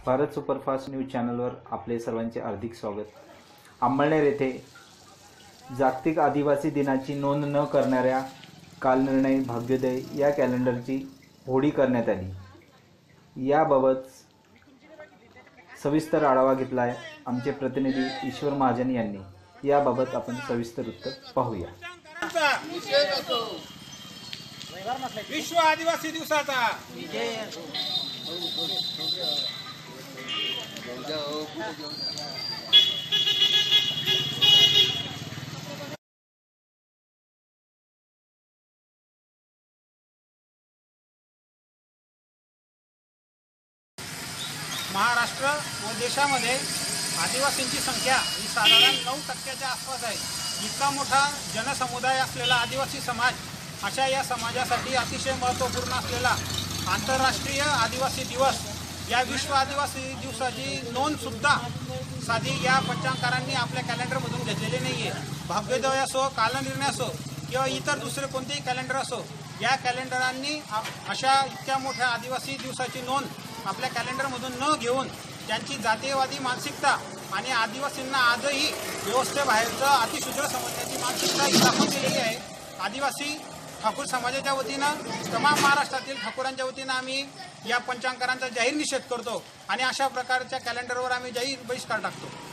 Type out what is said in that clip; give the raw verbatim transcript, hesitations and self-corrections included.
Bharat superfast news चॅनलवर आपले सर्वांचे हार्दिक स्वागत। अंमळनेर येथे जागतिक आदिवासी दिनाची नोंद न करणाऱ्या कालनिर्णय भाग्योदय या कॅलेंडरची होळी करण्यात आली। याबाबत सविस्तर आढावा घेतला आहे आमचे प्रतिनिधी ईश्वर महाजन यांनी। याबाबत आपण सविस्तर उत्तर पाहूया। विश्व आदिवासी दिवसाचा महाराष्ट्र व देशामध्ये आदिवासींची संख्या ही साधारण नऊ टक्क्याच्या आसपास आहे। इतका मोठा जनसमुदाय असलेला आदिवासी समाज, अशा या समाजासाठी अतिशय महत्त्वपूर्ण असलेला आंतरराष्ट्रीय आदिवासी दिवस या विश्व आदिवासी दिवसाची नोंद सुद्धा साधी या पंचांगारांनी आपल्या कॅलेंडरमधून घेतलेली नाही आहे। भाग्योदय असो, कालनिर्णय असो किंवा इतर दुसरे कोणतेही कॅलेंडर असो, या कॅलेंडरांनी अशा इतक्या मोठ्या आदिवासी दिवसाची नोंद आपल्या कॅलेंडरमधून न घेऊन त्यांची जातीयवादी मानसिकता आणि आदिवासींना आजही व्यवस्थेबाहेरचं अतिशूद्र समजण्याची मानसिकता ही दाखवून केलेली आहे। आदिवासी ठाकूर समाजाच्या वतीनं, तमाम महाराष्ट्रातील ठाकूरांच्या वतीनं आम्ही या पंचांगारांचा जाहीर निषेध करतो आणि अशा प्रकारच्या कॅलेंडरवर आम्ही जाहीर बहिष्कार टाकतो।